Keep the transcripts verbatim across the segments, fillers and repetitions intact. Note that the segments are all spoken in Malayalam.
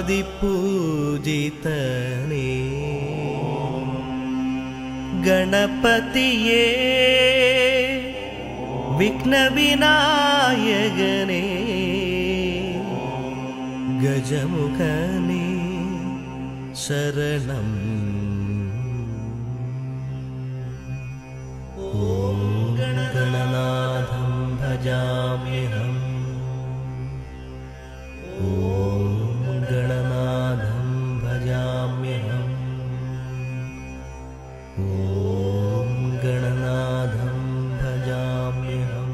ആദിപൂജിതനേ ഗണപതിയേ വിഘ്നവിനായകനേ ഗജമുഖനേ ശരണം ഓം ഗണനാഥം ഭജാമ്യഹം ഓം ഗണനാഥം ഭജാമ്യഹം ഓം ഗണനാഥം ഭജാമ്യഹം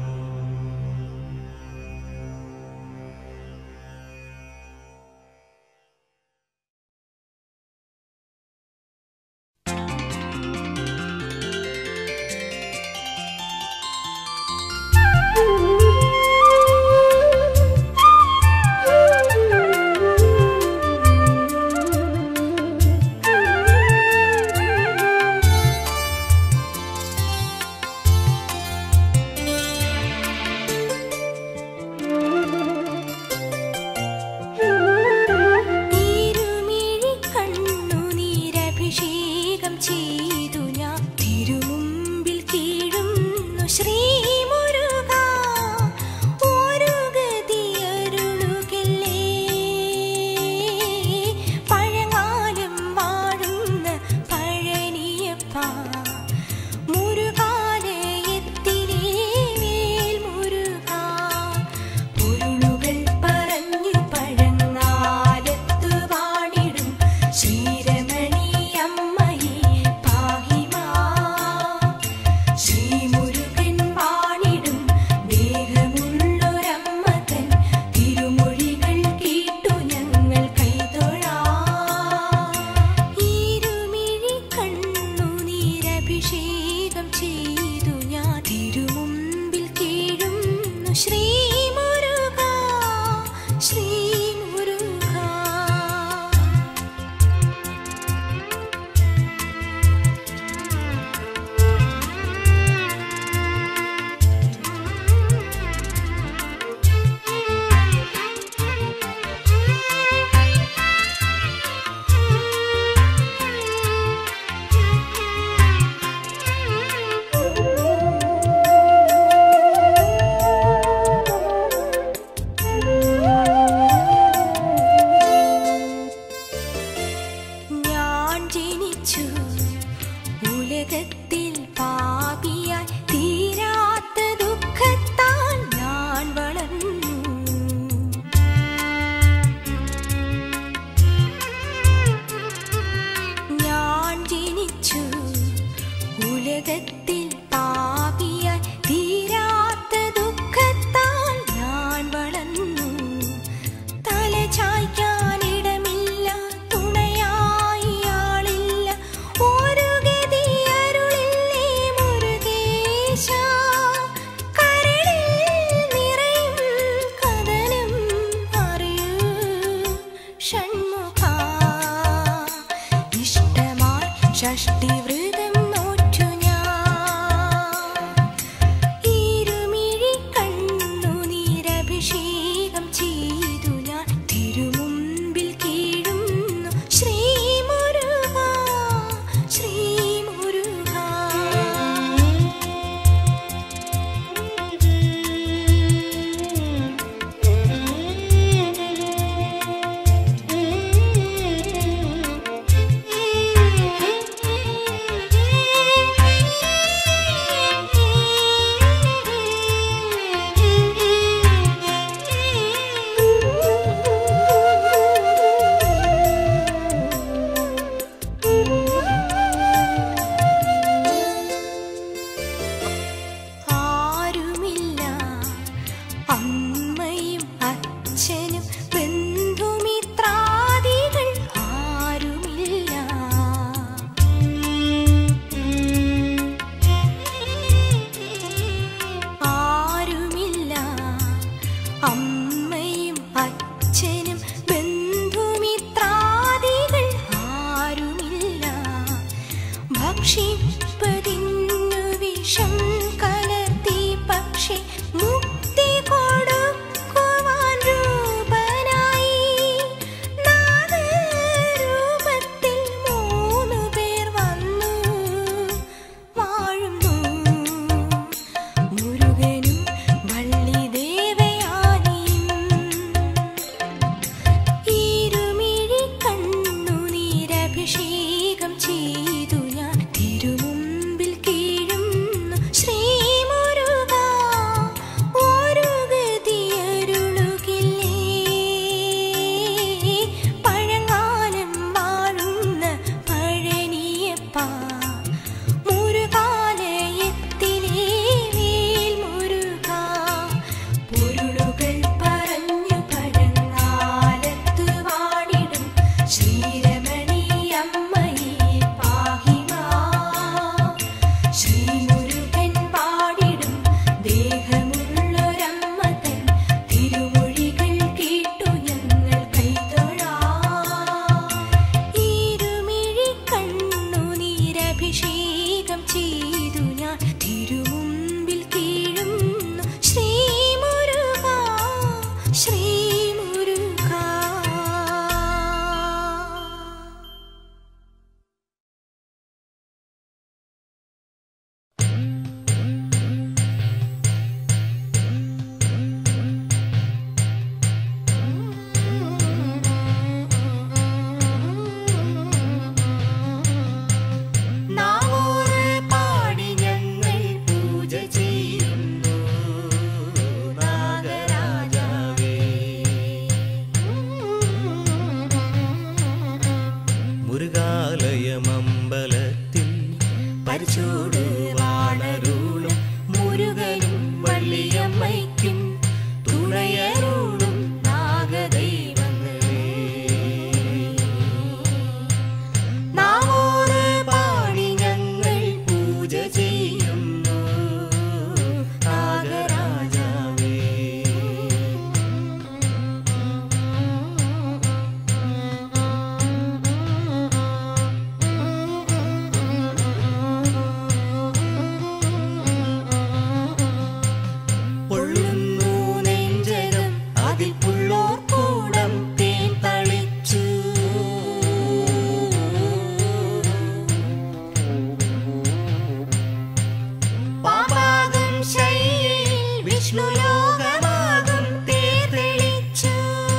വിഷ്ണു ലോകമാകും തേർതെളിച്ചു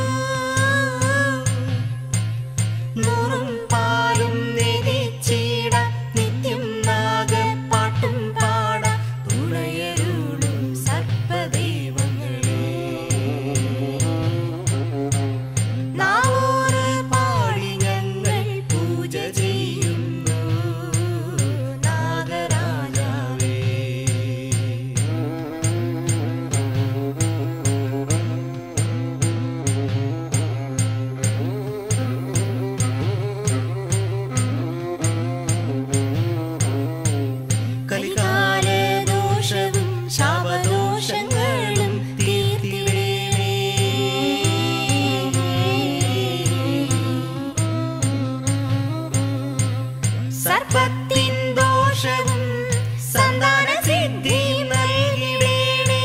നൂറും പാലും നേദിച്ചിട നിത്യം നാഗപ്പാട്ടും പാട തുണയരുളും സർപ്പദൈവങ്ങളെ നാവോറ് പാടി ഞങ്ങൾ പൂജ ചെയ്യുന്നു നാഗരാജാവേ. കലികാലദോഷവും ശാപദോഷങ്ങളും തീർത്തിടേണേ. സർപ്പത്തിൻ ദോഷവും സന്താന സിദ്ധി നൽകിടേണേ.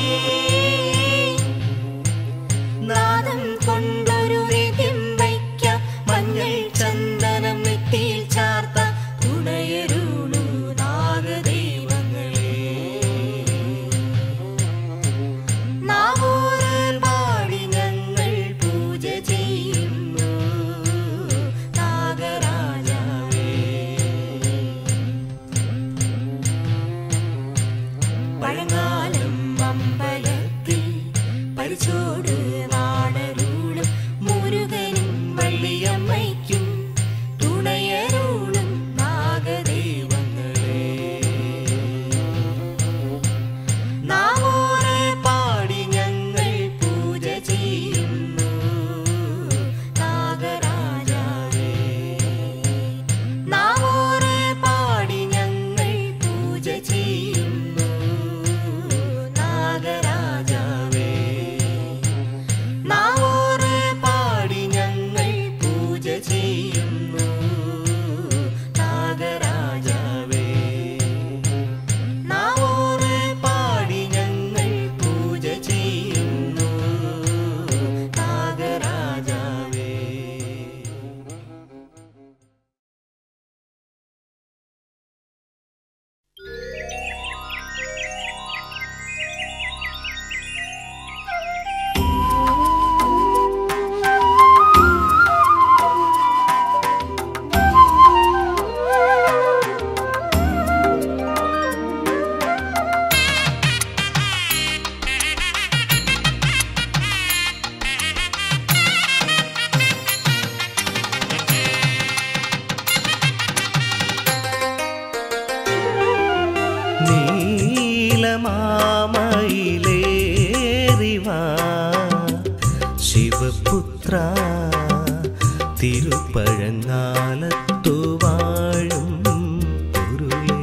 നാദം കൊണ്ടൊരു നിത്യം വയ്ക്ക മഞ്ഞൾ ചന്ദനം നെറ്റിയിൽ ചാർത്ത തുണയരുളു നാഗദൈവങ്ങളെ നാവോറ് പാടി ഞങ്ങൾ പൂജ ചെയ്യുന്നു നാഗരാജാവേ. പഴങ്ങാലം അമ്പലത്തിൽ പരിചോട് നാടരുളും മുരുകനും വള്ളിയമ്മയ്ക്കും തുണയരുളും നാഗദൈവങ്ങളെ നാവോറ് പാടി ഞങ്ങൾ പൂജ ചെയ്യുന്നു നാഗരാജാവേ. നാവോറ് പാടി ഞങ്ങൾ പൂജ ചെയ്യുന്നു നാഗരാജാവേ. നാവോറ് പാടി ഞങ്ങൾ പൂജ ചെയ്യുന്നു നാഗരാജാവേ. നാവോറ് പാടി ഞങ്ങൾ പൂജ ചെയ്യുന്നു നാഗരാജാവേ. നീലമാമയിലേറിവാ ശിവപുത്ര തിരുപ്പഴങ്ങാലത്തു വാഴും പൊരുളെ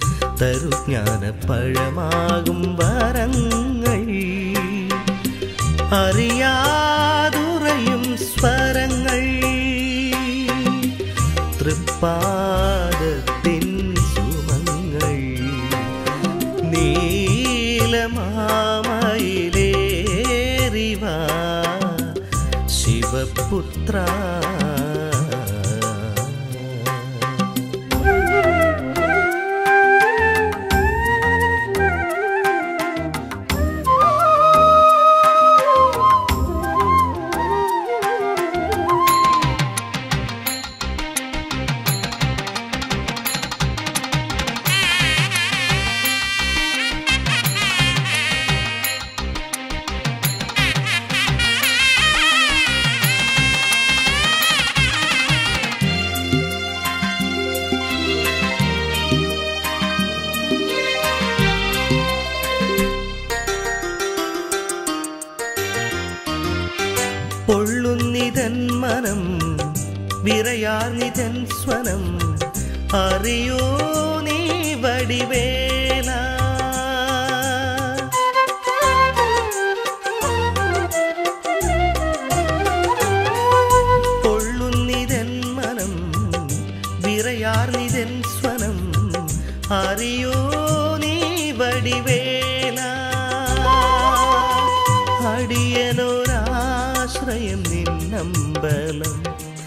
തരുജ്ഞാനപ്പഴമാകും വരങ്ങൾ അറിയാതുറയും സ്വരങ്ങൾ തൃപ്പാദത്തിൻ സുമങ്ങൾ നീലമാമയിലേറിവാ ശിവപുത്ര പൊള്ളുന്നിതൻ മനം വിറയാർന്നിതൻ സ്വനം അറിയോ നീ വടിവേല പൊള്ളുന്നിതൻ മനം വിറയാർന്നിതൻ സ്വനം അറിയോ നീ വടിവേല അടിയനൊരാശ്രയം നിന്നമ്പലം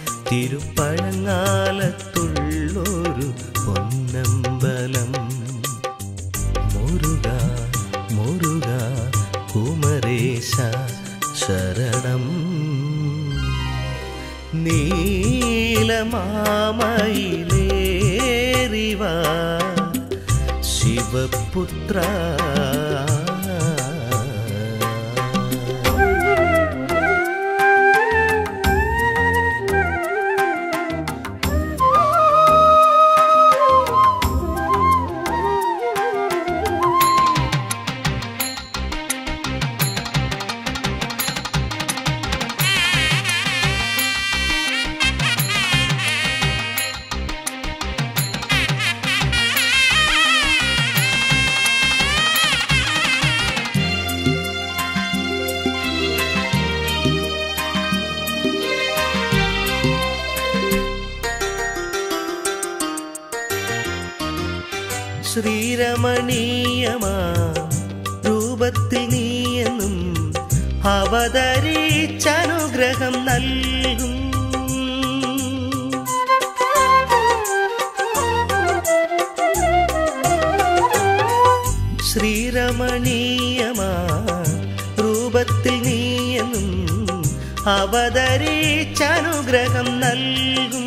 തിരുപ്പഴങ്ങാലത്തുള്ളൊരു പൊന്നമ്പലം മുരുക മുരുക ഗണേശ ശരണം. നീലമാമയിലേറിവാ ശിവപുത്ര. ശ്രീരമണീയമാ രൂപത്തിൽ നീയെന്നും അവതരിച്ചനുഗ്രഹം നൽകും. ശ്രീരമണീയമാ രൂപത്തിൽ നീയെന്നും അവതരിച്ചനുഗ്രഹം നൽകും.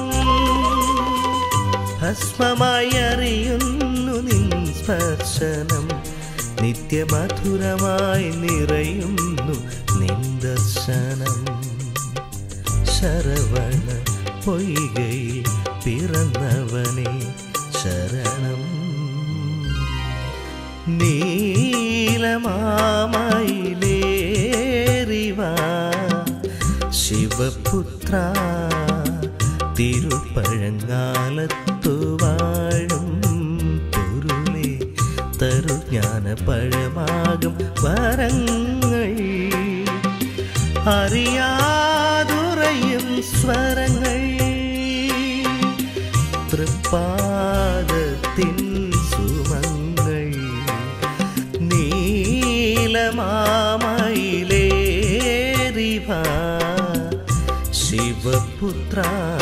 ഭസ്മമായി അറിയുന്നു നിൻ സ്പർശനം, നിത്യമധുരമായി നിറയുന്നു നിൻ ദർശനം. ശരവണ പൊയ്കയിൽ പിറന്നവനെ ശരണം. നീലമാമയിലേറിവാ ശിവപുത്ര. തിരുപ്പഴങ്ങാലത്തു വാഴും പൊരുളെ തരു ജ്ഞാനപഴമാകും വരങ്ങൾ. അറിയാതുറയും സ്വരങ്ങൾ തൃപ്പാദത്തിൻ സുമങ്ങൾ. നീലമാമയിലേറിവാ ശിവപുത്ര.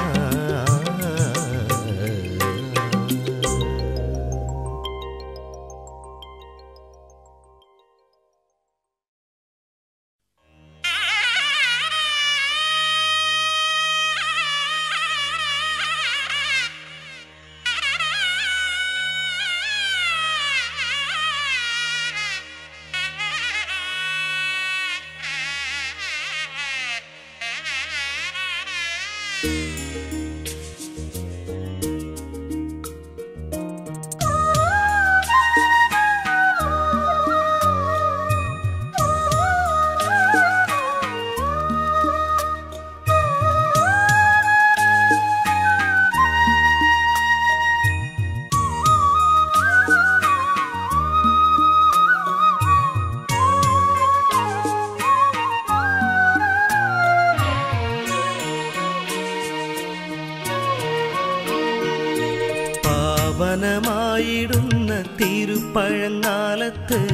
പാവനമായിടുന്ന തിരുപ്പഴങ്ങാലത്ത്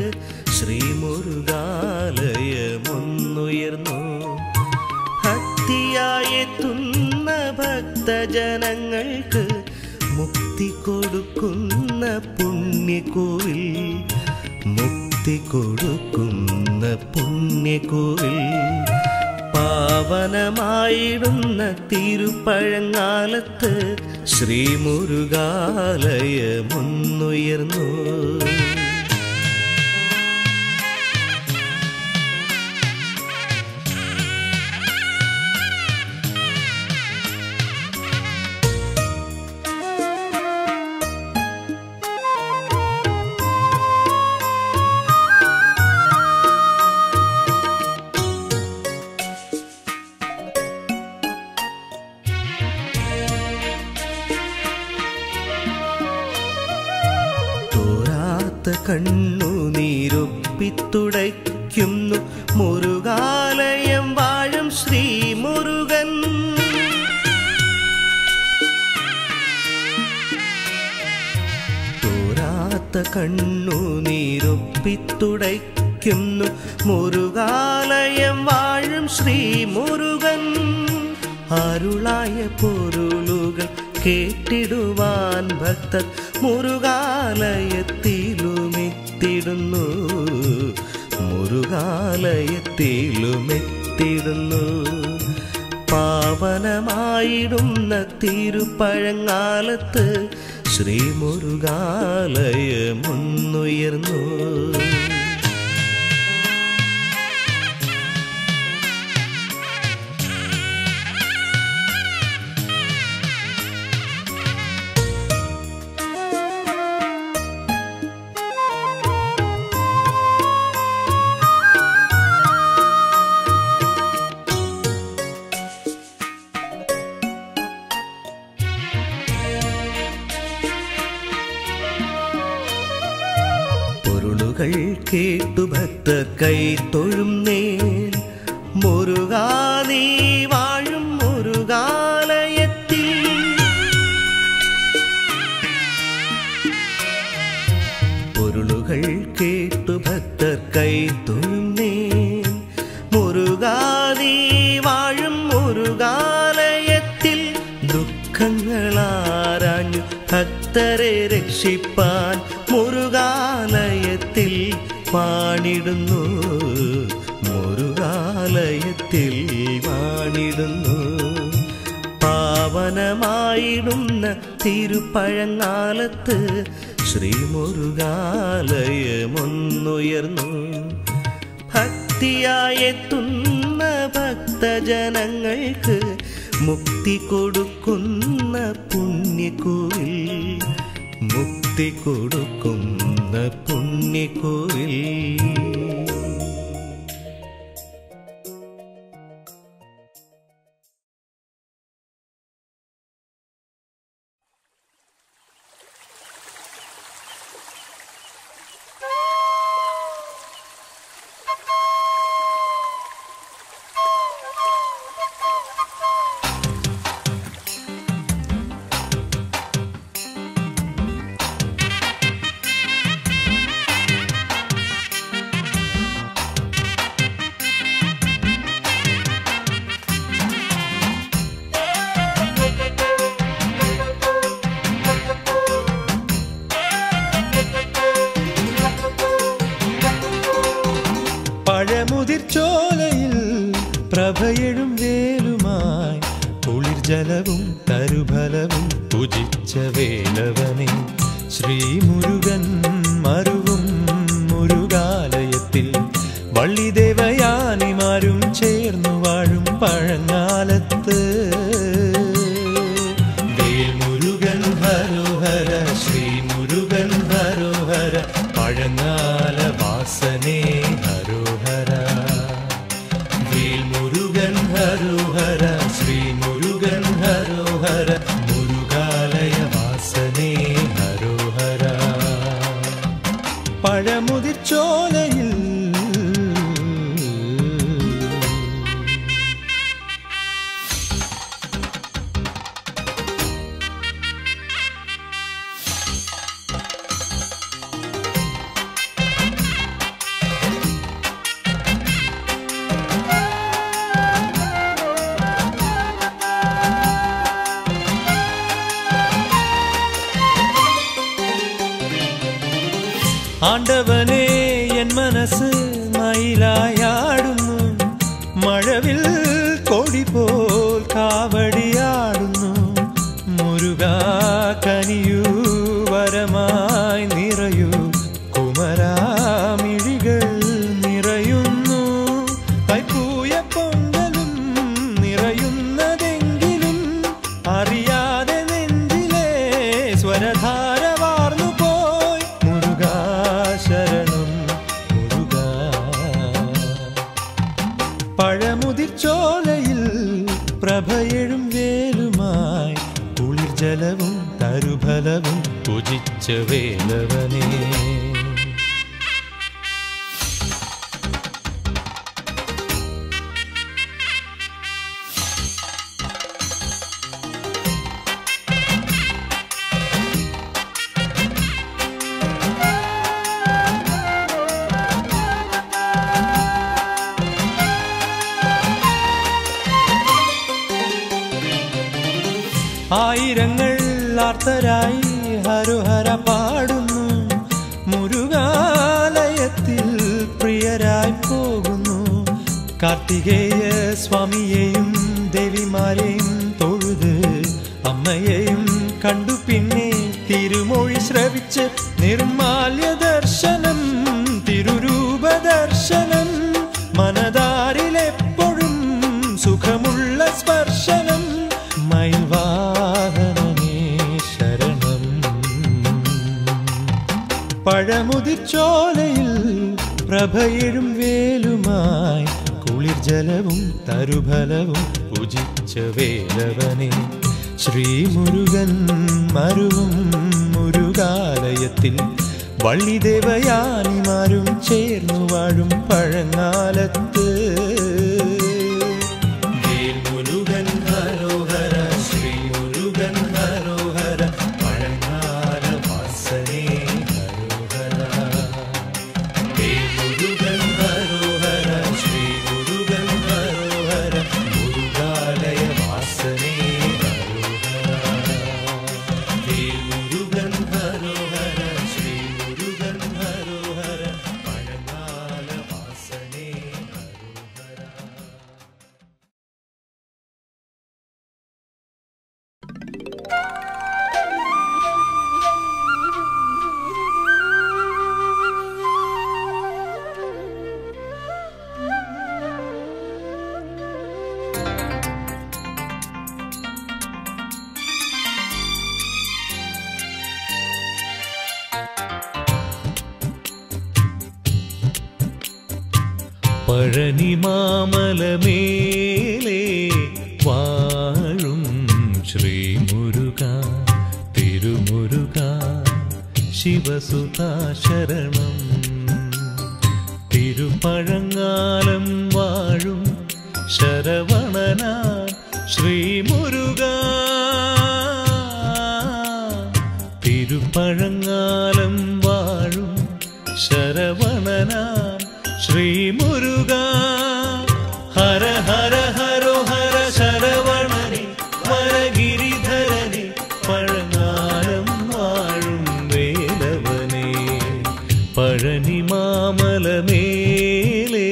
ശ്രീമുരുകാലയമൊന്നുയർന്നു. ഭക്തിയായെത്തുന്ന ഭക്തജനങ്ങൾക്ക് മുക്തി കൊടുക്കുന്ന പുണ്യകോവിൽ, മുക്തി കൊടുക്കുന്ന പുണ്യകോവിൽ. പാവനമായിടുന്ന തിരുപ്പഴങ്ങാലത്ത് ശ്രീമുരുകാലയമൊന്നുയർന്നു. കണ്ണുനീരൊപ്പിത്തുടയ്ക്കുന്നു മുരുകാലയം വാഴും ശ്രീമുരുകൻ. തോരാത്ത കണ്ണുനീരൊപ്പിത്തുടയ്ക്കുന്നു മുരുകാലയം വാഴും ശ്രീമുരുകൻ. അരുളായ പൊരുളുകൾ കേട്ടിടുവാൻ ഭക്തർ മുരുകാലയത്തിലുമെത്തിടുന്നു. മുരുകാലയത്തിലുമെത്തിടുന്നു. മുരുകാലയത്തിലുമെത്തിടുന്നു. പാവനമായിടുന്ന തിരുപ്പഴങ്ങാലത്ത് ശ്രീ മുരുകാലയമുന്നുയർന്നു. പൊരുളുകൾ കേട്ടു ഭക്തർ കൈ തൊഴും നേൽ മുരുകാ നീ വാഴും മുരുകാലയത്തിൽ. പൊരുളുകൾ കേട്ടു ഭക്തർ കൈ തൊഴും നേൽ മുരുകാ നീ വാഴും മുരുകാലയത്തിൽ. ദുഃഖങ്ങളാരാഞ്ഞു ഭക്തരെ രക്ഷിപ്പാൻ മുരുകാലയത്തിൽ വാണിടുന്നു. മുരുകാലയത്തിൽ വാണിടുന്നു. പാവനമായിടുന്ന തിരുപ്പഴങ്ങാലത്ത് ശ്രീ മുരുകാലയമുന്നുയർന്നു. ഭക്തിയായെത്തുന്ന ഭക്തജനങ്ങൾക്ക് മുക്തി കൊടുക്കുന്ന പുണ്യകോവിൽ, മുക്തി കൊടുക്കുന്ന പുണ്യകോവിൽ. പഴമുതിർച്ചോലയിൽ പ്രഭയെഴും വേലുമായി കുളിർജലവും തരുഫലവും പൂജിച്ച വേലവനെ ശ്രീ മുരുകൻ മരുവും മുരുകാലയത്തിൽ വള്ളിദേവയാനിമാരും ചേർന്നു വാഴും പഴങ്ങാലത്ത്. വേൽമുരുകൻ ഹരോഹര ശ്രീ മുരുകൻ ഹരോഹര പഴങ്ങാല വാസനേ ഹരോഹര. വേൽമുരുകൻ ഹരോഹര ശ്രീ മുരുകൻ ഹരോഹര മുരുകാലയ വാസനേ ഹരോഹര. പഴമുതിർച്ചോലയിൽ ആണ്ടവനേ എൻ മനസ്സ് മയിലായാടുന്നു. മഴവിൽ കൊടി പോൽ കാവടിയാടുന്നു. മുരുകാ കനിയൂ വരമായി നിറയൂ കുമരാമിഴികൾ നിറയുന്നു. കൈപ്പൂയ പൊങ്കലും നിറയുന്നതെങ്കിലും അറിയാതെ നെഞ്ചിലെ സ്വരധാര വാർന്നു പോയി. മുരുകാ ശരണം മുരുകാ. പഴമുതിർച്ചോലയിൽ പ്രഭയെഴും വേലുമായി കുളിർജലവും തരുഫലവും പൂജിച്ച വേലവനേ. ആയിരങ്ങൾ ആർത്തരായി ഹരോഹര പാടുന്നു. മുരുകാലയത്തിൽ പ്രിയരായി പോകുന്നു. കാർത്തികേയ സ്വാമിയെയും ദേവിമാരെയും തൊഴുത് അമ്മയെയും കണ്ടു പിന്നെ തിരുമൊഴി ശ്രവിച്ച് നിർമാല്യ ദർശനം തിരുരൂപ ദർശനം മനതാരിലെപ്പോഴും സുഖമുള്ള സ്പർശനം മയിൽവാഹനനേ ശരണം പഴമുതിർച്ചോലയിൽ പ്രഭയിടും വേലുമായി കുളിർ ജലവും തരുഫലവും പൂജിച്ച വേലവനെ ശ്രീമുരുകൻ മരുവും മുരുകാലയത്തിൽ വള്ളിദേവയാനിമാരും ചേർന്നു വാഴും പഴങ്ങാലത്ത് മുരുകൻ ഹരോഹര ശ്രീ മുരുകൻ ഹരോഹര പഴങ്ങാല വാസനേ ഹരോഹര മുരുകൻ ഹരോഹര ശ്രീ മുരുകൻ ഹരോഹര മുരുകാലയ വാസനേ മുരുകൻ ഹരോഹര ശ്രീ മുരുകൻ ഹരോഹര പഴങ്ങാല വാസനേ ഹരോഹര. പഴനിമാമലമേലേ വാഴും ശ്രീമുരുക തിരുമുരുക ശിവസുതാ ശരണം തിരുപഴങ്ങാലം വാഴും ശരവണനാ ശ്രീമുരുക തിരുപഴങ്ങാലം വാഴും ശരവണനാ ശ്രീമുരുക ഹര ഹര ഹരോ ഹര ശരവണനെ വരഗിരിധരനെ പഴങ്ങാലം വാഴും വേലവനെ പഴനിമാമലമേലേ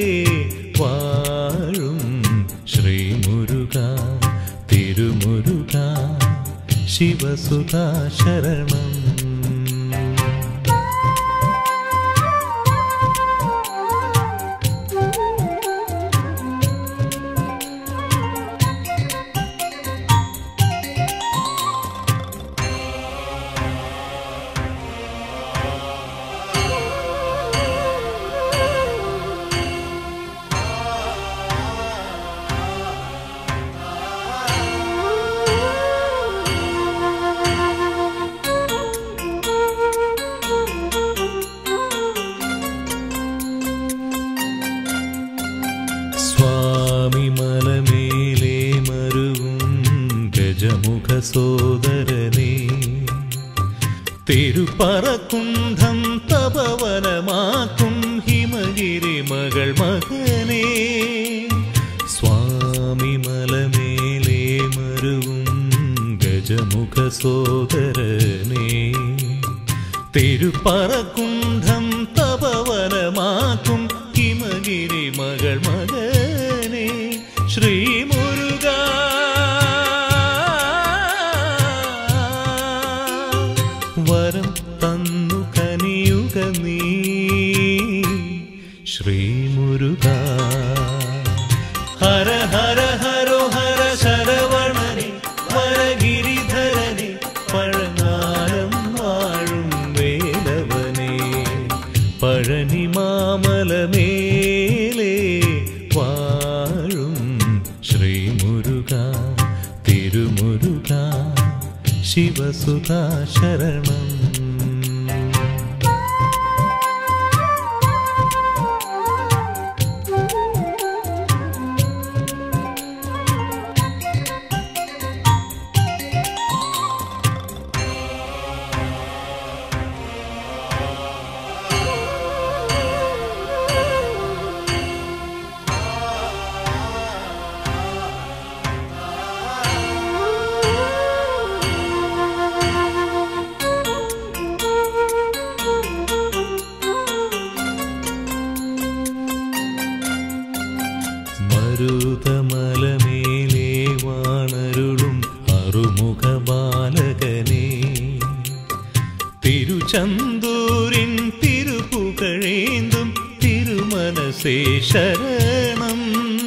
വാഴും ശ്രീമുരുക തിരുമുരുക ശിവസുതാ ശരണം സോദരനേ തിരുപ്പറക്കുന്ധം തപവനമാക്കും ഹിമഗിരി മകൾ മകനേ സ്വാമി മലമേലേ മരുവും ഗജമുഖ സോദരനേ തിരുപ്പറക്കുന്ധം തപവനമാക്കും ഹിമഗിരി മകൾ മകനേ ശ്രീമുരുക വരം തന്നു കനിയുക നീ ശ്രീമുരുക ഹര ഹര ഹരോ ഹര ശരവണനെ വരഗിരിധരനെ പഴങ്ങാലം വാഴും വേലവനെ പഴനിമാമലമേലേ വാഴും ശ്രീമുരുക തിരുമുരുക ശിവസുതാ ശരണം മരുതമലമേലേ വാണരുളും അറുമുഖ ബാലകനേ തിരുചന്തൂരിൻ തിരുപുകഴേന്തും തിരുമനസേ ശരണം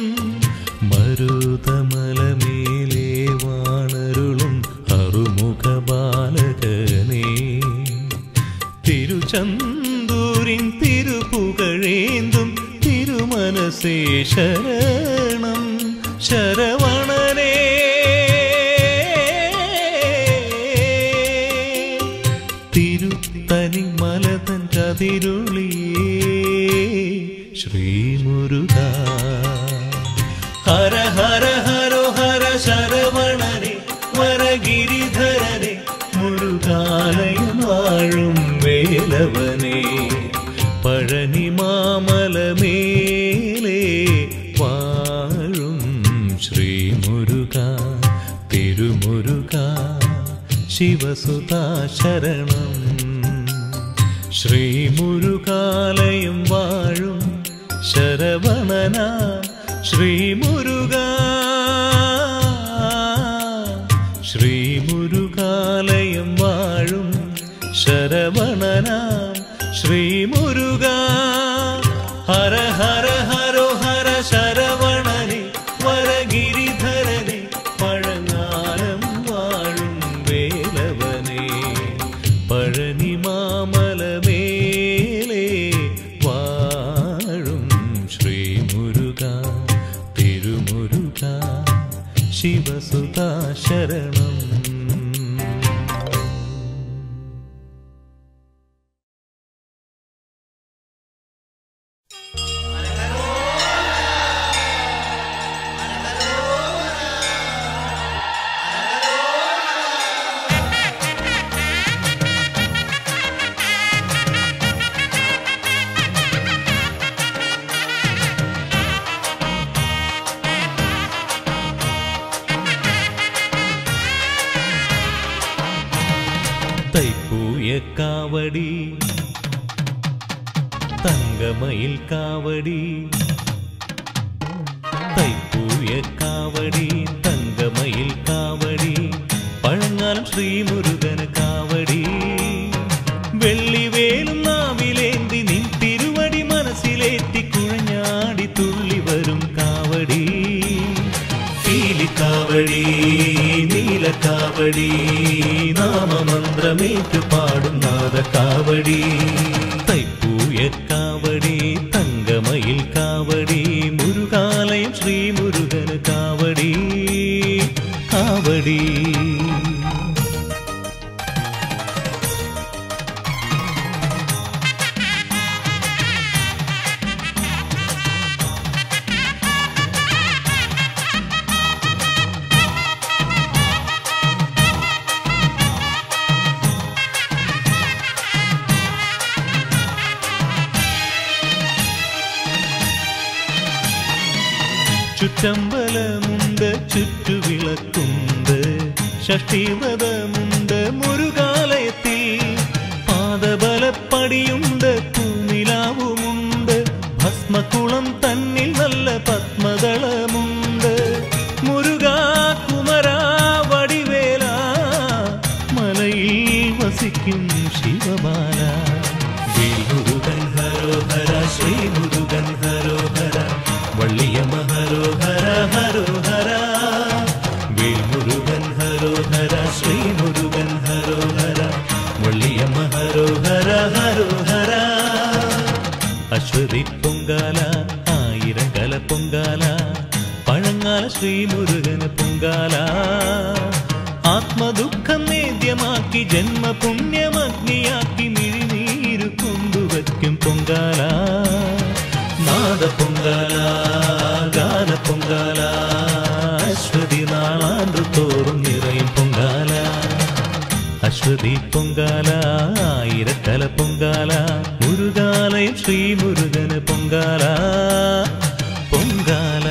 മരുതമലമേലേ വാണരുളും അറുമുഖ ബാലകനേ തിരുചന്തൂരിൻ തിരുപുകഴേന്തും തിരുമനസേ ശരണം ശരവണനേ തിരുത്തനിമലതൻ കതിരുളിയേ ശ്രീമുരുക ഹര ഹര ഹരോ ഹര ശരവണനെ വരഗിരിധരനെ മുരുകാലയം വാഴും വേലവനെ പഴനി മാമലമേലേ വാഴും ശ്രീമുരുക തിരുമുരുക ശിവസുതാ ശരണം ശ്രീമുരുകാലയം വാഴും ശരവണന ശ്രീമുരുക ശ്രീമുരുകാലയം വാഴും ശരവണന ശ്രീമുരുക ഹര ഹര ഹരോ ഹര ശരവണനെ വരഗിരിധരനെ പഴങ്ങാലം വാഴും വേലവനെ പഴനി മാമലമേലേ വാഴും ശ്രീമുരുക തിരുമുരുക ശിവസുതാ ശരണം കാവടി തങ്കമയിൽ കാവടി തൈപ്പൂയ കാവടി തങ്കമയിൽ കാവടി പഴങ്ങാലം ശ്രീമുരുകന കാവടി വെള്ളിവേലും നാവിലേന്തി നിൻ തിരുവടി മനസ്സിലേറ്റി കുഴഞ്ഞാടി തുള്ളി വരും കാവടി പീലിക്കാവടി നീലക്കാവടി നാമമന്ത്രമേറ്റു പാടും നാദക്കാവടി തൈപ്പൂയ കാവടി തങ്കമയിൽ കാവടി മുരുകാലയം ശ്രീമുരുകന കാവടി കാവടി ചുറ്റമ്പലമുണ്ട് ചുറ്റുവിളക്കുണ്ട് ഷഷ്ടിവ്രതമുണ്ട് മുരുകാലയത്തിൽ പാദബലപ്പടിയുണ്ട് പൂനിലാവുമുണ്ട് ഭസ്മക്കുളം തന്നിൽ നല്ല പത്മദളമുണ്ട് മുരുകാ കുമരാ വടിവേല മലയിൽ വസിക്കും ശിവബാല ശ്രീമുരുകൻ ഹരോഹര ശ്രീമുരുകൻ ഹരോഹര വള്ളിയമ്മ ഹരോഹര ഹരോഹര വേൽമുരുകൻ ഹരോഹര ശ്രീമുരുകൻ ഹരോഹര വള്ളിയമ്മ ഹരോഹര ഹരോഹര അശ്വതി പൊങ്കാല ആയിരം കല പൊങ്കാല പഴങ്ങാല ശ്രീമുരുകന പൊങ്കാല ആത്മദുഃഖം നേദ്യമാക്കി ജന്മപുണ്യമഗ്നിയാക്കി മിഴിനീരു കൊണ്ടുവയ്ക്കും പൊങ്കാല നാദ പൊങ്കാല ഗാന പൊങ്കാല അശ്വതി നാളാണ്ടു തോറും നിറയും പൊങ്കാല അശ്വതി പൊങ്കാല ആയിരക്കല പൊങ്കാല മുരുകാലയം ശ്രീമുരുകന പൊങ്കാല പൊങ്കാല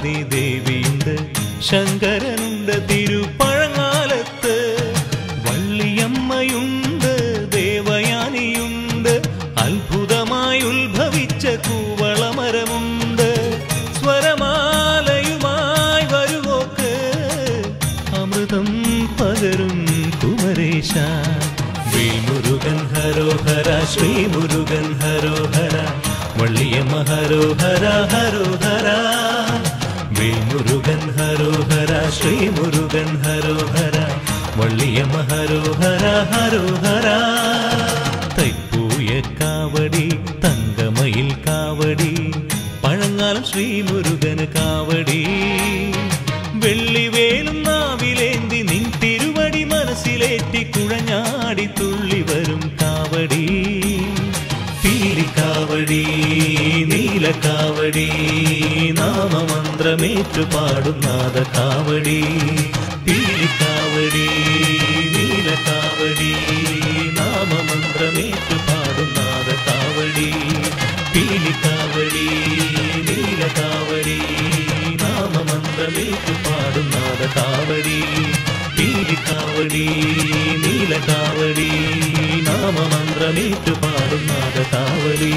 ഭവാനി ദേവിയുണ്ട്, ശങ്കരനുണ്ട് തിരുപ്പഴങ്ങാലത്ത്. വള്ളിയമ്മയുണ്ട്, ദേവയാനിയുണ്ട്, അത്ഭുതമായി ഉത്ഭവിച്ച കൂവളമരമുണ്ട്. സ്വരമാലയുമായി വരുവോക്ക് അമൃതം പകരും കുമരേശ. ശ്രീമുരുകൻ ഹരോഹര, ശ്രീമുരുകൻ ഹരോഹര, വള്ളിയമ്മ ഹരോഹര ഹരോഹര. ശ്രീമുരുകൻ ഹരോഹര, ശ്രീമുരുകൻ ഹരോഹര, വള്ളിയമ്മ ഹരോഹര ഹരോഹര. തൈപ്പൂയ കാവടി, തങ്കമയിൽ കാവടി, പഴങ്ങാലം ശ്രീമുരുകന് കാവടി. വെള്ളിവേലും നാവിലേന്തി നിൻ തിരുവടി മനസ്സിലേറ്റി കുഴഞ്ഞാടി തുള്ളി വരും കാവടി. പീലിക്കാവടി, നീലക്കാവടി, നാമമന്ത്രമേറ്റു പാടുന്നാഥ കാവടി. പീലിക്കാവടി, നീലക്കാവടി, നാമമന്ത്രമേറ്റു പാടുന്നാഥ കാവടി. പീലിക്കാവടി, നീലക്കാവടി, നാമമന്ത്രമേറ്റു പാടുന്നാഥ കാവടി. പീലിക്കാവടി, നീലക്കാവടി, നാമമന്ത്രമേറ്റു പാടുന്നാഥ കാവടി.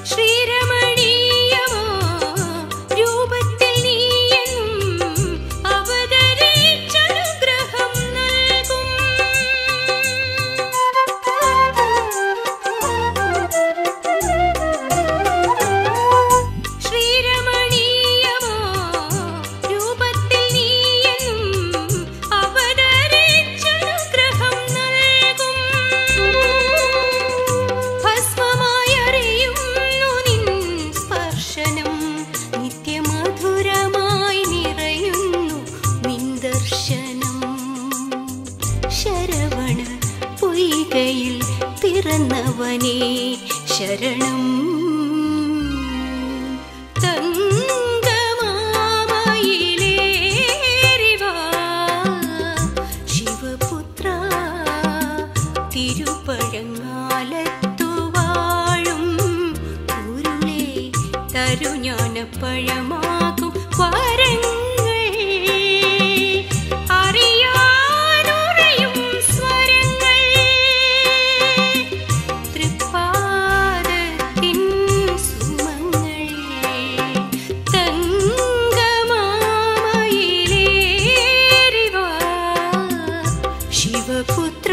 ശ്രീരമണീയമോ രൂപത്തിൽ നീയെന്നും അവതരിച്ചനുഗ്രഹം നൽകും. ശ്രീരമണീയമോ രൂപത്തിൽ നീയെന്നും അവതരിച്ചനുഗ്രഹം നൽകും. ഭസ്മമായറിയുന്നു നിൻ സ്പർശനം, നിത്യമധുരമായി നിറയുന്നു നിൻ ദർശനം. ശരവണ പൊയ്കയിൽ പിറന്നവനേ ശരണം. തങ്കമാമയിലേറിവാ ശിവപുത്ര, തിരുപ്പഴങ്ങാലത്തു വാഴും ഉരുളേ, തരുஞானപ്പഴമാകും വരങ്ങൾ അറിയാനുറയും സ്വരങ്ങൾ. തൃപ്പാദത്തിൻ സുമങ്ങൾ തങ്കമാമയിലേറിവാ ശിവപുത്ര.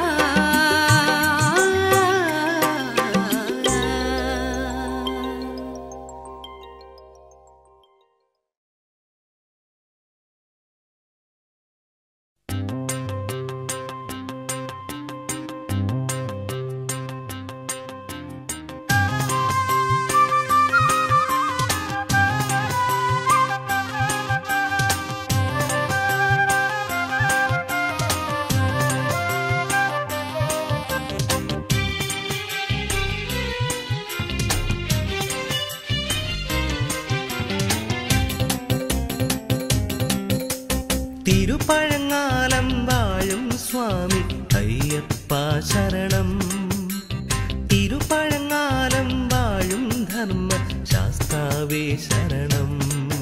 തിരുപ്പഴങ്ങാലം വാഴും സ്വാമി അയ്യപ്പ ശരണം. തിരുപ്പഴങ്ങാലം വാഴും ധർമ്മ ശാസ്താവേ ശരണം.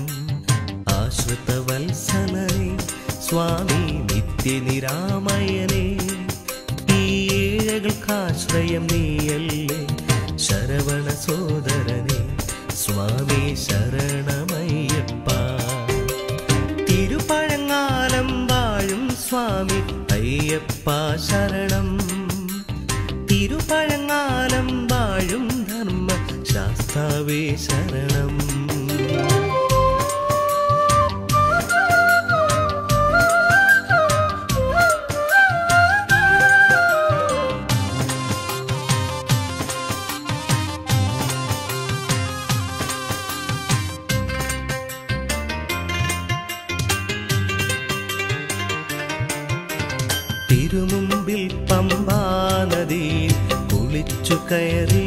ആശ്രിതവത്സലനേ സ്വാമി നിത്യനിരാമയനേ, ഈ ഏഴകൾക്കാശ്രയം നീയല്ലേ ശരവണ സോദരനേ സ്വാമി ശരണമയ്യപ്പ. തിരുപ്പഴങ്ങാലം വാഴും സ്വാമി അയ്യപ്പ ശരണം. തിരുപ്പഴങ്ങാലം വാഴും ധർമ്മ ശാസ്താവേ ശരണം. തിരുമുമ്പിൽ പമ്പാ നദിയിൽ കുളിച്ചു കയറി,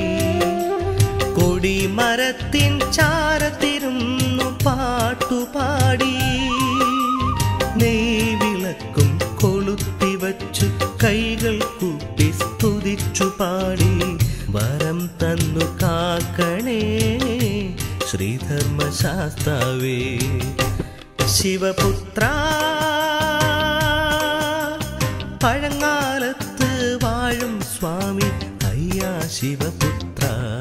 കൊടിമരത്തിൻ ചാരത്തിരുന്നു പാട്ടുപാടി, നെയ്വിളക്കും കൊളുത്തിവച്ചു കൈകൾ കൂപ്പി സ്തുതിച്ചു പാടി, വരം തന്നു കാക്കണേ ശ്രീധർമ്മശാസ്താവേ ശിവപുത്ര. പഴങ്ങാലത്ത് വാഴും സ്വാമി അയ്യാ ശിവപുത്ര.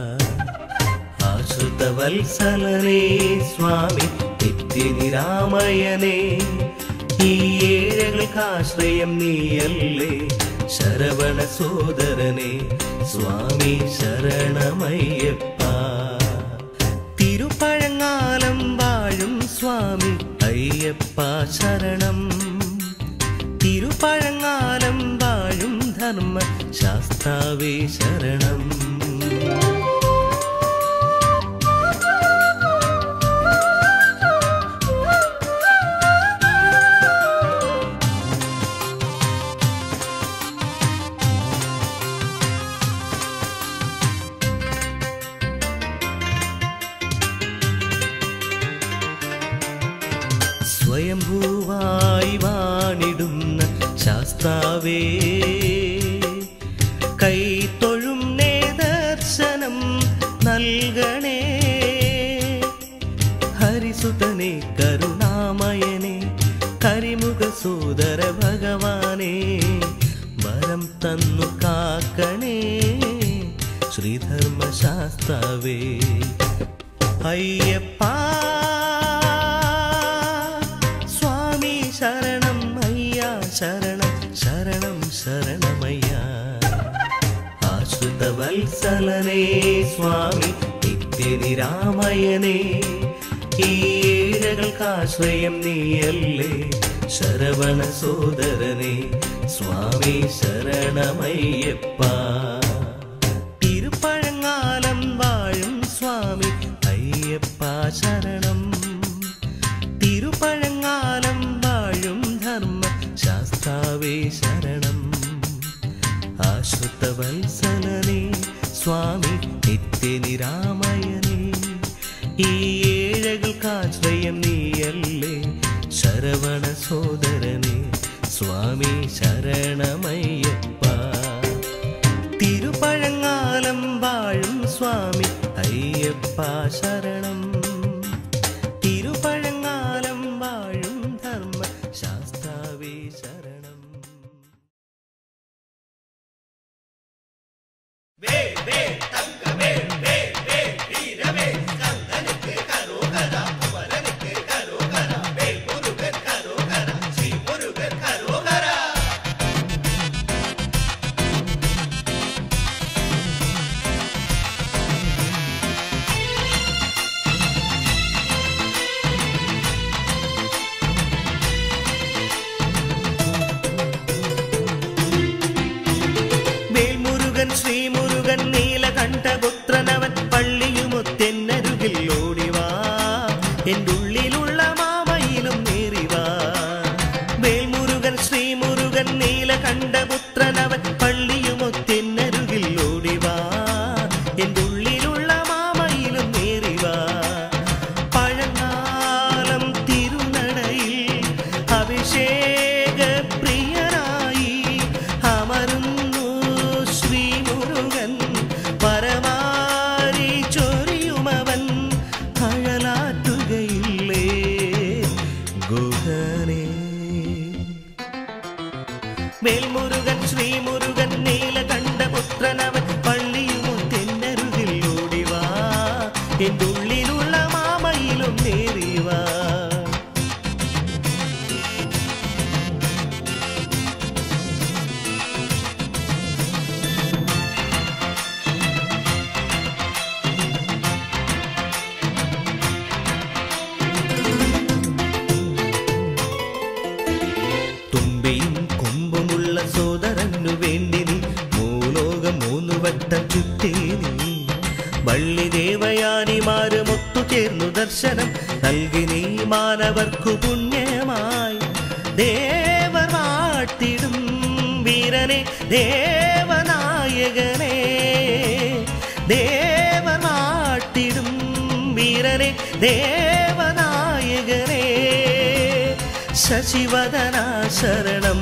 ആശ്രിതവത്സലനേ സ്വാമി നിത്യനിരാമയനേ, ഈ ഏഴകൾക്കാശ്രയം നീയല്ലേ ശരവണ സോദരനേ സ്വാമി ശരണമയ്യപ്പ. തിരുപ്പഴങ്ങാലം വാഴും സ്വാമി അയ്യപ്പ ശരണം. തിരുപ്പഴങ്ങാലം വാഴും ധർമ്മ ശാസ്താവേ ശരണം. സ്വയംഭൂവായി വാണിടുന്ന ശാസ്താവേ, കൈത്തൊഴും നേദർശനം നൽകണേ. ഹരിസുതനെ കരുണാമയനെ കരിമുഖ സോദര ഭഗവാനെ, വരം തന്നു കാക്കണേ ശ്രീധർമ്മശാസ്താവേ. അയ്യപ്പ സ്വാമി ശരണം, അയ്യ ശരണം, ശരണം ശരണമയ്യ. ആശ്രിതവത്സലനേ സ്വാമി നിത്യനിരാമയനേ, ഈ ഏഴകൾക്കാശ്രയം നീയല്ലേ ശരവണ സോദരനേ സ്വാമി ശരണമയ്യപ്പ. തിരുപ്പഴങ്ങാലം വാഴും സ്വാമി അയ്യപ്പ ശരണം. തിരുപ്പഴങ്ങാലം വാഴും ധർമ്മ ശാസ്താവേ ശരണം. ആശ്രിതവത്സലനേ സ്വാമി നിത്യനിരാമയനേ, ഈ ഏഴകൾക്കാശ്രയം നീയല്ലേ ശരവണ സോദരനേ സ്വാമി ശരണമയ്യപ്പ. തിരുപ്പഴങ്ങാലം വാഴും സ്വാമി അയ്യപ്പ ശരണം. തിരുപ്പഴങ്ങാലം വാഴും ധർമ്മ ശാസ്താവേ ശരണം. ശ്രീമുരുകൻ നീലകണ്ഠപുത്രനവൻ പള്ളിയുമൊത്തെന്നരുകിൽ ഓടിവാ, എൻ്റെ ഉള്ളിലുള്ള മാമയിലും നേറിവാ. വേൽമുരുകൻ ശ്രീമുരുകൻ നീലകണ്ഠപുത്രനവൻ പള്ളിയുമൊത്തെന്നരുകിൽ ഓടിവാ, എൻ്റെ ഉള്ളിലുള്ള മാമയിലും നേറിവാ. പഴങ്ങാലം തിരുനടയിൽ അഭിഷേക പ്രിയനായി അമരുന്നു പരമാരി ചൊരിയുമവൻ അഴലാറ്റുകയില്ലേ ഗുഹനേ. വേൽമുരുകൻ ശ്രീമുരുകൻ നീലകണ്ഠപുത്രനവൻ പള്ളിയുമൊത്തെന്നരുകിൽ ഓടിവാ, എൻ്റെ ഉള്ളിലുള്ള മാമയിലും നേറിവാ. സോദരനു വേണ്ടി നീ മൂലോകം മൂന്നു വട്ടം ചുറ്റി നീ. വള്ളി ദേവയാനിമാരും ഒത്തുചേർന്നു ദർശനം നൽകി നീ മാനവർക്കു പുണ്യമായി. ദേവർ വാഴ്ത്തിടും വീരനെ ദേവനായകനെ, ദേവർ വാഴ്ത്തിടും വീരനെ ദേവനായകനെ. ശശിവദന ശരണം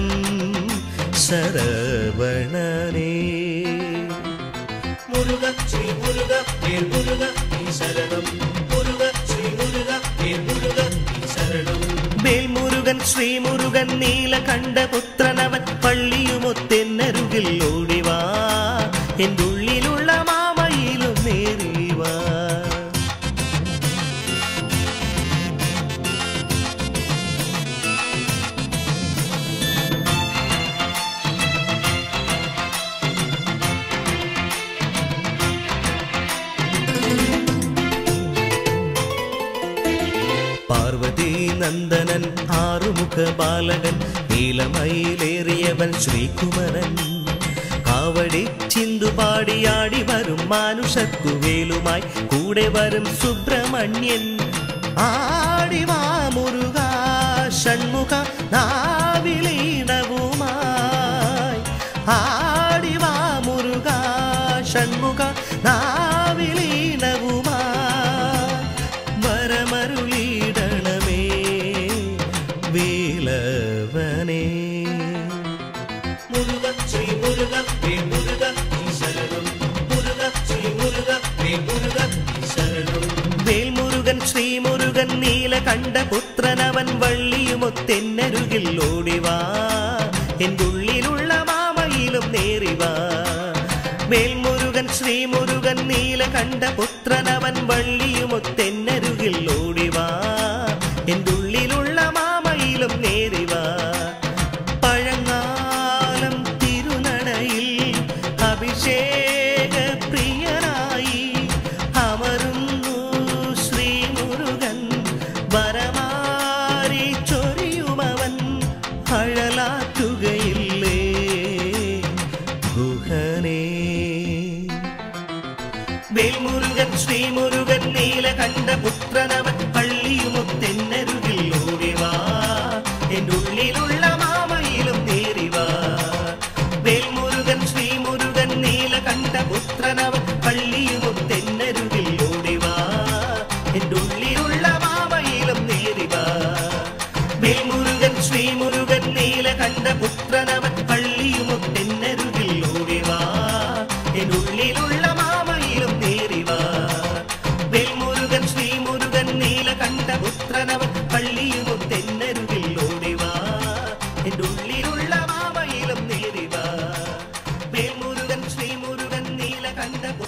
ശരവണനേ. മുരുക ശ്രീ മുരുക വേൽ മുരുക ശരണം, മുരുക ശ്രീ മുരുക വേൽ മുരുക ശരണം. വേൽമുരുകൻ ശ്രീമുരുകൻ നീലകണ്ഠപുത്രനവൻ പള്ളിയുമൊത്തെന്നരുകിൽ ഓടിവാ, എൻ്റെ ഉള്ളിലുള്ള മാമയിലും നേറിവാ. പാർവതി നന്ദനൻ ആറുമുഖ ബാലകൻ നീലമയിലേറിയവൻ ശ്രീകുമരൻ. കാവടി ചിന്തുപാടിയാടി വരും മാനുഷർക്കു വേലുമായി കൂടെ വരും സുബ്രഹ്മണ്യൻ. ആടിവാ മുരുക ഷൺമുഖ നാവിലീണവുമായി, ആടിവാ മുരുക ഷൺമുഖ നാവിലീണവുമായി. വരമരുളിടണമേ വേലവനേ. മുരുക ശ്രീ മുരുക വേ മുരുക ശരണം, മുരുക ശ്രീ മുരുക വേ മുരുക ശരണം. വേൽമുരുകൻ ശ്രീമുരുകൻ നീലകണ്ഠപുത്രനവൻ വള്ളിയുമൊത്തെന്നരുകിൽ ഓടിവാ, എൻ്റെ ഉള്ളിലുള്ള മാമയിലും നേറിവാ. വേൽമുരുകൻ ശ്രീമുരുകൻ നീലകണ്ഠ പുത്രനവൻ വള്ളിയുമൊത്തെന്നരുകിൽ ഓടിവാ എന്തുള്ളിലുള്ള മാമയിലും നേരിവാ പഴങ്ങാലം തിരുനടയിൽ അഭിഷേക പ്രിയനായി അമരുന്നു ശ്രീമുരുകൻ വരമാരി ചൊരിയുമവൻ അഴലാറ്റുകയില്ലേ ഗുഹനേ വേൽമുരുകൻ ശ്രീമുരുകൻ നീലകണ്ഠ പുത്രനവൻ പള്ളിയുമൊത്തെന്നരുകിൽ ഓടിവാ എന്നുള്ളിലുള്ള മാമയിലും നേരിവാ വേൽമുരുകൻ ശ്രീമുരുകൻ നീലകണ്ഠ പുത്രനവൻ പള്ളിയുമൊത്തെന്നരുകിൽ ഓടിവാ എന്നുള്ളിലുള്ള മാമയിലും നേരിവാ വേൽമുരുകൻ ശ്രീമുരുകൻ നീലകണ്ഠ പുത്രനവൻ പള്ളിയുമൊത്തെന്നരുകിൽ ഓടിവാ എന്നുള്ളിലുള്ള മാമയിലും നേരിവാ വേൽമുരുകൻ ശ്രീമുരുകൻ നീലകണ്ഠ പുത്രനവൻ പള്ളിയുമൊത്തെന്നരുകിൽ ഓടിവാ എന്നുള്ളിലുള്ള മാമയിലും നേരിവാ വേൽമുരുകൻ ശ്രീമുരുകൻ നീലകണ്ഠ